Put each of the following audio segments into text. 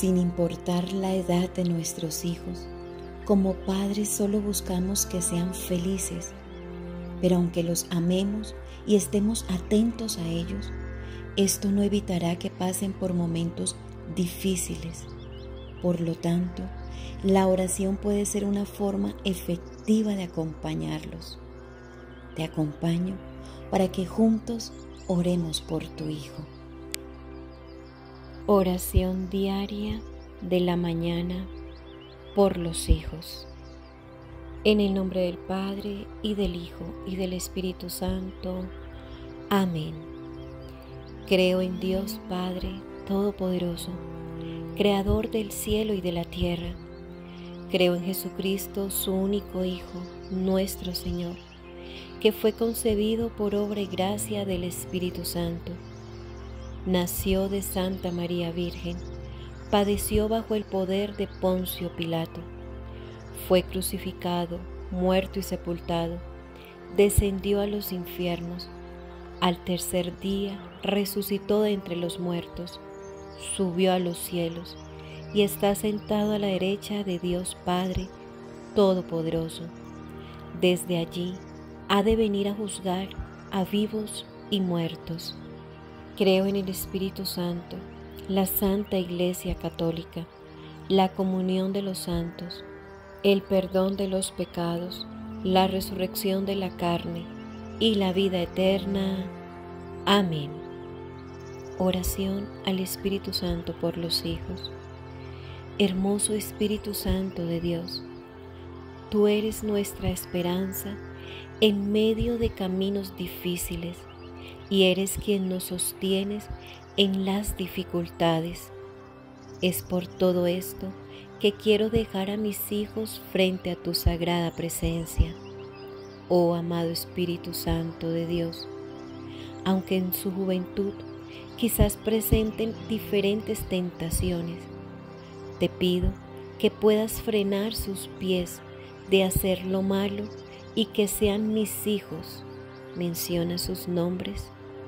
Sin importar la edad de nuestros hijos, como padres solo buscamos que sean felices, pero aunque los amemos y estemos atentos a ellos, esto no evitará que pasen por momentos difíciles. Por lo tanto, la oración puede ser una forma efectiva de acompañarlos. Te acompaño para que juntos oremos por tu hijo. Oración diaria de la mañana por los hijos. En el nombre del Padre, y del Hijo, y del Espíritu Santo. Amén. Creo en Dios Padre Todopoderoso, Creador del cielo y de la tierra. Creo en Jesucristo, su único Hijo, nuestro Señor, que fue concebido por obra y gracia del Espíritu Santo. Nació de Santa María Virgen, padeció bajo el poder de Poncio Pilato, fue crucificado, muerto y sepultado, descendió a los infiernos, al tercer día resucitó de entre los muertos, subió a los cielos y está sentado a la derecha de Dios Padre Todopoderoso. Desde allí ha de venir a juzgar a vivos y muertos. Creo en el Espíritu Santo, la Santa Iglesia Católica, la comunión de los santos, el perdón de los pecados, la resurrección de la carne y la vida eterna. Amén. Oración al Espíritu Santo por los hijos. Hermoso Espíritu Santo de Dios, tú eres nuestra esperanza en medio de caminos difíciles y eres quien nos sostienes en las dificultades. Es por todo esto que quiero dejar a mis hijos frente a tu sagrada presencia. Oh amado Espíritu Santo de Dios, aunque en su juventud quizás presenten diferentes tentaciones, te pido que puedas frenar sus pies de hacer lo malo y que sean mis hijos. Menciona sus nombres.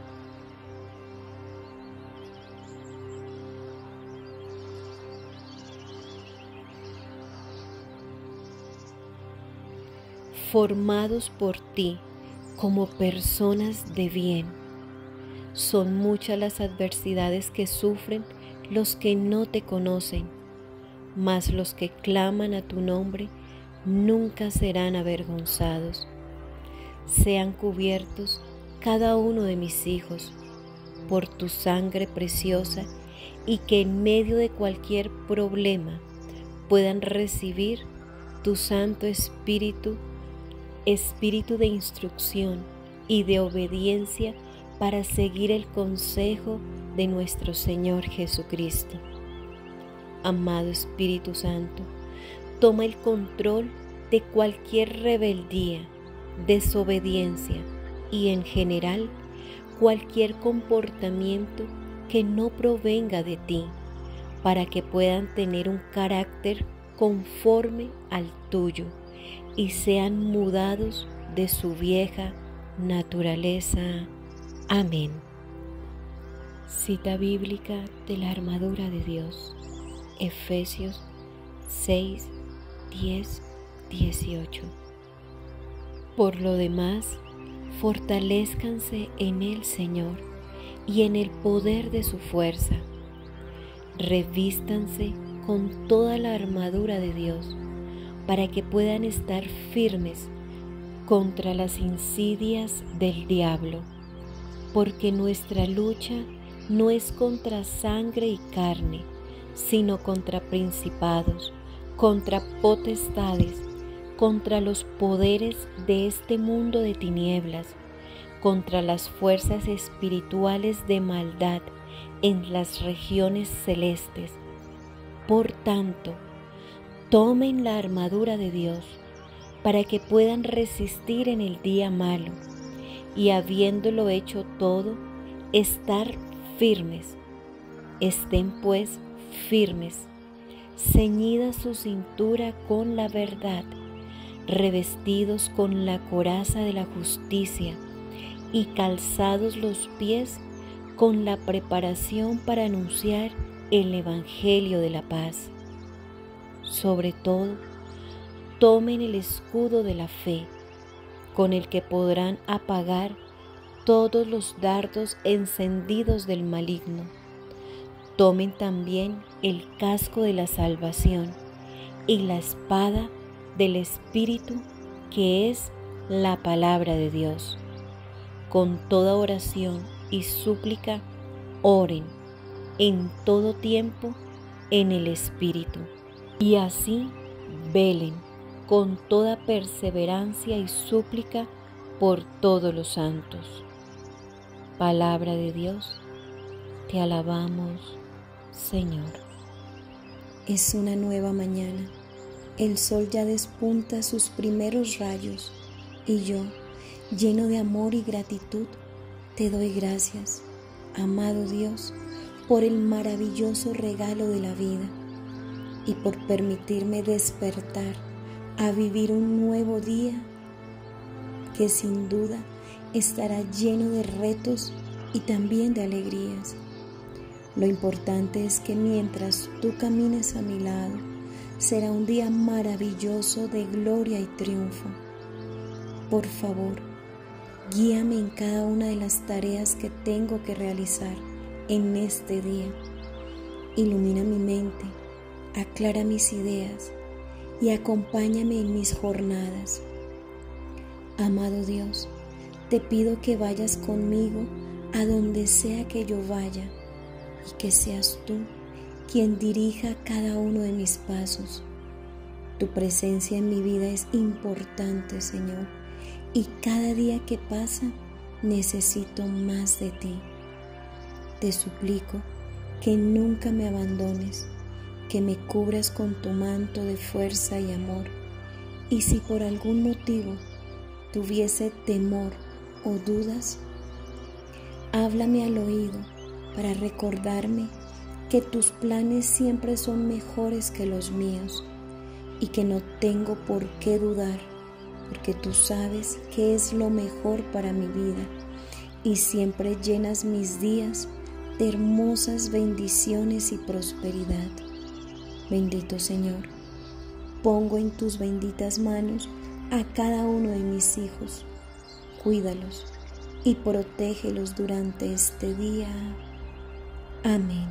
Formados por ti como personas de bien. Son muchas las adversidades que sufren los que no te conocen, mas los que claman a tu nombre nunca serán avergonzados. Sean cubiertos cada uno de mis hijos por tu sangre preciosa y que en medio de cualquier problema puedan recibir tu Santo Espíritu, Espíritu de instrucción y de obediencia para seguir el consejo de nuestro Señor Jesucristo. Amado Espíritu Santo, toma el control de cualquier rebeldía, desobediencia y en general cualquier comportamiento que no provenga de ti, para que puedan tener un carácter conforme al tuyo y sean mudados de su vieja naturaleza. Amén. Cita bíblica de la armadura de Dios, Efesios 6, 10, 18. Por lo demás, fortalézcanse en el Señor y en el poder de su fuerza. Revístanse con toda la armadura de Dios para que puedan estar firmes contra las insidias del diablo, porque nuestra lucha no es contra sangre y carne, sino contra principados, contra potestades, contra los poderes de este mundo de tinieblas, contra las fuerzas espirituales de maldad en las regiones celestes. Por tanto, tomen la armadura de Dios para que puedan resistir en el día malo y, habiéndolo hecho todo, estar firmes. Estén pues firmes, ceñida su cintura con la verdad, revestidos con la coraza de la justicia y calzados los pies con la preparación para anunciar el Evangelio de la paz. Sobre todo, tomen el escudo de la fe, con el que podrán apagar todos los dardos encendidos del maligno. Tomen también el casco de la salvación y la espada del Espíritu, que es la palabra de Dios. Con toda oración y súplica, oren en todo tiempo en el Espíritu, y así velen con toda perseverancia y súplica por todos los santos. Palabra de Dios, te alabamos, Señor. Es una nueva mañana. El sol ya despunta sus primeros rayos y yo, lleno de amor y gratitud, te doy gracias, amado Dios, por el maravilloso regalo de la vida y por permitirme despertar a vivir un nuevo día que sin duda estará lleno de retos y también de alegrías. Lo importante es que mientras tú camines a mi lado, será un día maravilloso de gloria y triunfo. Por favor, guíame en cada una de las tareas que tengo que realizar en este día. Ilumina mi mente, aclara mis ideas y acompáñame en mis jornadas. Amado Dios, te pido que vayas conmigo a donde sea que yo vaya y que seas tú quien dirija cada uno de mis pasos. Tu presencia en mi vida es importante, Señor, y cada día que pasa necesito más de ti. Te suplico que nunca me abandones, que me cubras con tu manto de fuerza y amor, y si por algún motivo tuviese temor o dudas, háblame al oído para recordarme que tus planes siempre son mejores que los míos y que no tengo por qué dudar, porque tú sabes que es lo mejor para mi vida y siempre llenas mis días de hermosas bendiciones y prosperidad. Bendito Señor, pongo en tus benditas manos a cada uno de mis hijos. Cuídalos y protégelos durante este día. Amén.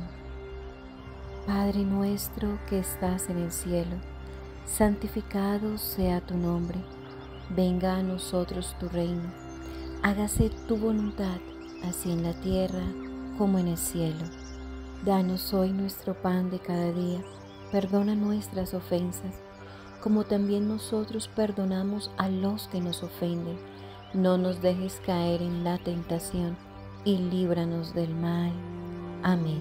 Padre nuestro que estás en el cielo, santificado sea tu nombre. Venga a nosotros tu reino. Hágase tu voluntad, así en la tierra como en el cielo. Danos hoy nuestro pan de cada día. Perdona nuestras ofensas, como también nosotros perdonamos a los que nos ofenden. No nos dejes caer en la tentación y líbranos del mal. Amén.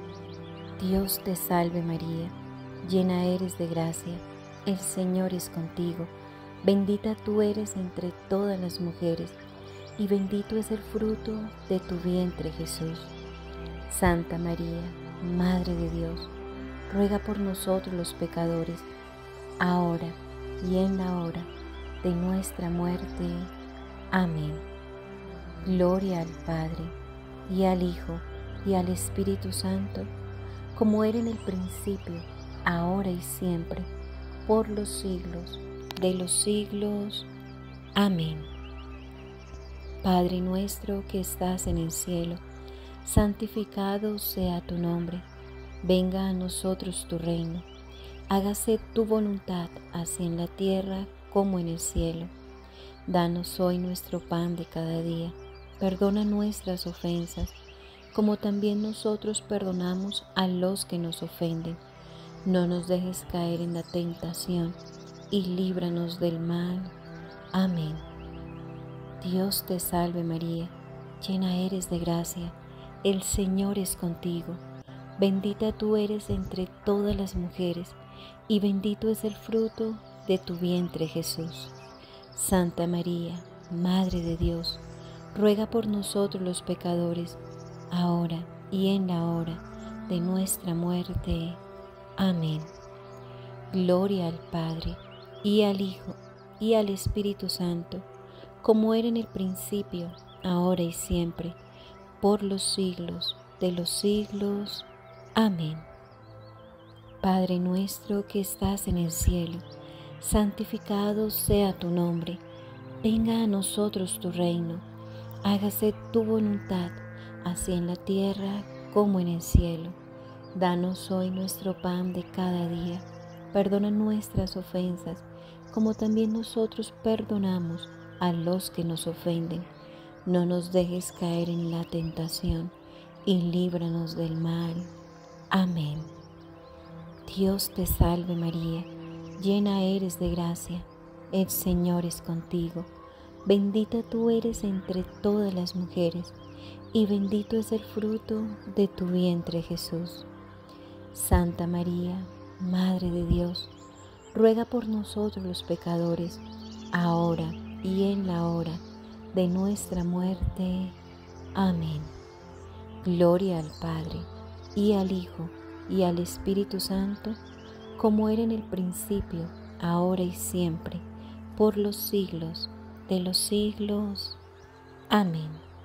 Dios te salve María, llena eres de gracia, el Señor es contigo. Bendita tú eres entre todas las mujeres, y bendito es el fruto de tu vientre Jesús. Santa María, Madre de Dios, ruega por nosotros los pecadores, ahora y en la hora de nuestra muerte. Amén. Gloria al Padre, y al Hijo, y al Espíritu Santo, como era en el principio, ahora y siempre, por los siglos de los siglos. Amén. Padre nuestro que estás en el cielo, santificado sea tu nombre. Venga a nosotros tu reino. Hágase tu voluntad, así en la tierra como en el cielo. Danos hoy nuestro pan de cada día. Perdona nuestras ofensas, como también nosotros perdonamos a los que nos ofenden. No nos dejes caer en la tentación y líbranos del mal. Amén. Dios te salve María, llena eres de gracia, el Señor es contigo. Bendita tú eres entre todas las mujeres, y bendito es el fruto de tu vientre Jesús. Santa María, Madre de Dios, ruega por nosotros los pecadores, ahora y en la hora de nuestra muerte. Amén. Gloria al Padre, y al Hijo, y al Espíritu Santo, como era en el principio, ahora y siempre, por los siglos de los siglos. Amén. Padre nuestro que estás en el cielo, santificado sea tu nombre. Venga a nosotros tu reino. Hágase tu voluntad, así en la tierra como en el cielo. Danos hoy nuestro pan de cada día. Perdona nuestras ofensas, como también nosotros perdonamos a los que nos ofenden. No nos dejes caer en la tentación, y líbranos del mal. Amén. Dios te salve María, llena eres de gracia, el Señor es contigo. Bendita tú eres entre todas las mujeres, y bendito es el fruto de tu vientre Jesús. Santa María, Madre de Dios, ruega por nosotros los pecadores, ahora y en la hora de nuestra muerte. Amén. Gloria al Padre, y al Hijo, y al Espíritu Santo, como era en el principio, ahora y siempre, por los siglos de los siglos. Amén.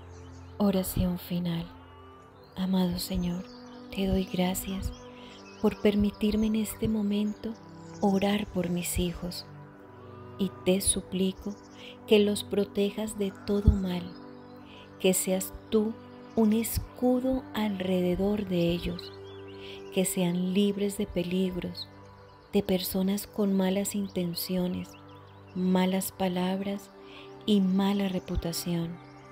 Oración final. Amado Señor, te doy gracias por permitirme en este momento orar por mis hijos, y te suplico que los protejas de todo mal, que seas tú un escudo alrededor de ellos, que sean libres de peligros, de personas con malas intenciones, malas palabras y mala reputación.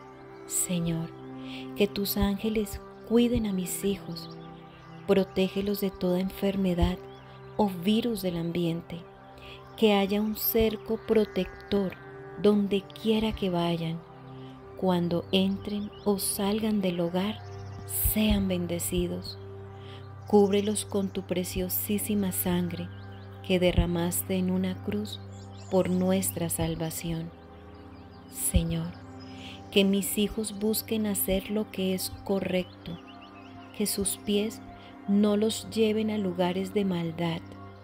Señor, que tus ángeles cuiden a mis hijos, protégelos de toda enfermedad o virus del ambiente, que haya un cerco protector donde quiera que vayan. Cuando entren o salgan del hogar, sean bendecidos. Cúbrelos con tu preciosísima sangre que derramaste en una cruz por nuestra salvación. Señor, que mis hijos busquen hacer lo que es correcto, que sus pies no los lleven a lugares de maldad.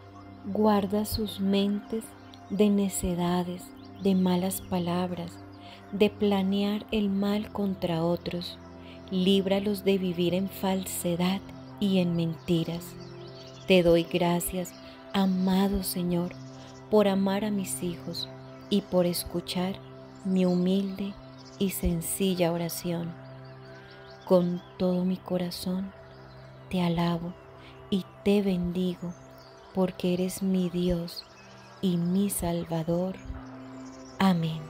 Guarda sus mentes de necedades, de malas palabras, de planear el mal contra otros. Líbralos de vivir en falsedad y en mentiras. Te doy gracias, amado Señor, por amar a mis hijos y por escuchar mi humilde y sencilla oración. Con todo mi corazón te alabo y te bendigo, porque eres mi Dios y mi Salvador. Amén.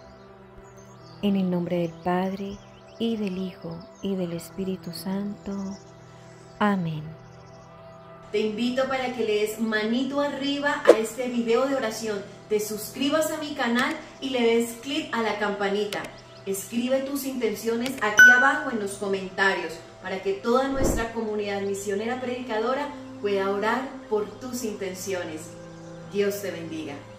En el nombre del Padre, y del Hijo, y del Espíritu Santo. Amén. Te invito para que le des manito arriba a este video de oración, te suscribas a mi canal y le des clic a la campanita. Escribe tus intenciones aquí abajo en los comentarios para que toda nuestra comunidad misionera predicadora pueda orar por tus intenciones. Dios te bendiga.